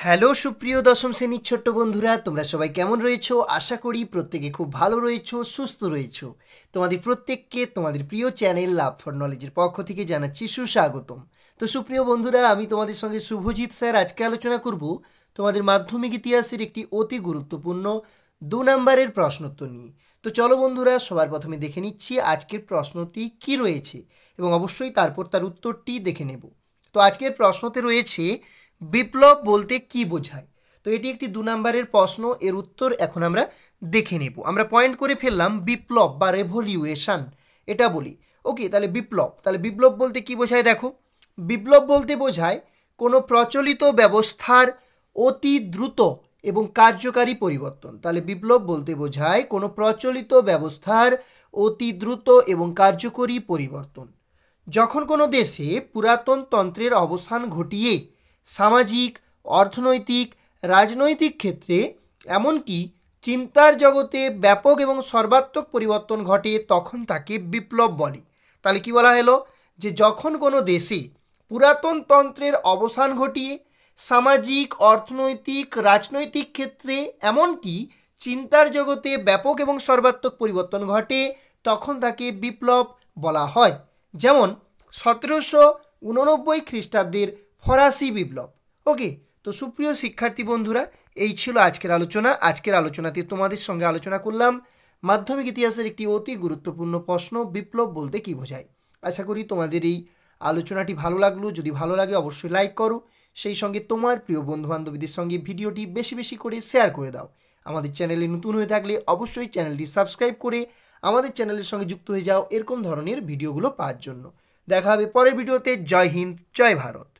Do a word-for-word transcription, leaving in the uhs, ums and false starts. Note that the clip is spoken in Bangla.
হ্যালো সুপ্রিয় দশম শ্রেণীর ছোট্ট বন্ধুরা, তোমরা সবাই কেমন রয়েছো? আশা করি প্রত্যেকে খুব ভালো রয়েছো, সুস্থ রয়েছো। তোমাদের প্রত্যেককে তোমাদের প্রিয় চ্যানেল লাভ ফর নলেজের পক্ষ থেকে জানাচ্ছি সুস্বাগতম। তো সুপ্রিয় বন্ধুরা, আমি তোমাদের সঙ্গে শুভজিৎ স্যার আজকে আলোচনা করব তোমাদের মাধ্যমিক ইতিহাসের একটি অতি গুরুত্বপূর্ণ দু নম্বরের প্রশ্নোত্তর নিয়ে। তো চলো বন্ধুরা, সবার প্রথমে দেখে নিচ্ছি আজকের প্রশ্নটি কি রয়েছে এবং অবশ্যই তারপর তার উত্তরটি দেখে নেব। তো আজকের প্রশ্নতে রয়েছে বিপ্লব বলতে কি বোঝায়। তো এটি একটি দু নম্বরের প্রশ্ন, এর উত্তর এখন আমরা দেখে নেব। আমরা পয়েন্ট করে ফেললাম বিপ্লব বা রেভলিউশন, এটা বলি। ওকে, তাহলে বিপ্লব তাহলে বিপ্লব বলতে কি বোঝায়? দেখো, বিপ্লব বলতে বোঝায় কোনো প্রচলিত ব্যবস্থার অতি দ্রুত এবং কার্যকারী পরিবর্তন। তাহলে বিপ্লব বলতে বোঝায় কোনো প্রচলিত ব্যবস্থার অতি দ্রুত এবং কার্যকরী পরিবর্তন। যখন কোনো দেশে পুরাতন তন্ত্রের অবসান ঘটিয়ে সামাজিক, অর্থনৈতিক, রাজনৈতিক ক্ষেত্রে এমনকি চিন্তার জগতে ব্যাপক এবং সর্বাত্মক পরিবর্তন ঘটে, তখন তাকে বিপ্লব বলে। তাহলে কি বলা হলো? যে যখন কোনো দেশে পুরাতন তন্ত্রের অবসান ঘটিয়ে সামাজিক, অর্থনৈতিক, রাজনৈতিক ক্ষেত্রে এমনকি চিন্তার জগতে ব্যাপক এবং সর্বাত্মক পরিবর্তন ঘটে, তখন তাকে বিপ্লব বলা হয়। যেমন সতেরোশো উননব্বই খ্রিস্টাব্দের ফরাসি বিপ্লব। ওকে, তো সুপ্রিয় শিক্ষার্থী বন্ধুরা, এই ছিল আজকের আলোচনা। আজকের আলোচনাতে তোমাদের সঙ্গে আলোচনা করলাম মাধ্যমিক ইতিহাসের একটি অতি গুরুত্বপূর্ণ প্রশ্ন, বিপ্লব বলতে কি বোঝায়। আশা করি তোমাদের এই আলোচনাটি ভালো লাগলো। যদি ভালো লাগে অবশ্যই লাইক করো, সেই সঙ্গে তোমার প্রিয় বন্ধুবান্ধবীদের সঙ্গে ভিডিওটি বেশি বেশি করে শেয়ার করে দাও। আমাদের চ্যানেলে নতুন হয়ে থাকলে অবশ্যই চ্যানেলটি সাবস্ক্রাইব করে আমাদের চ্যানেলের সঙ্গে যুক্ত হয়ে যাও এরকম ধরনের ভিডিওগুলো পাওয়ার জন্য। দেখা হবে পরের ভিডিওতে। জয় হিন্দ, জয় ভারত।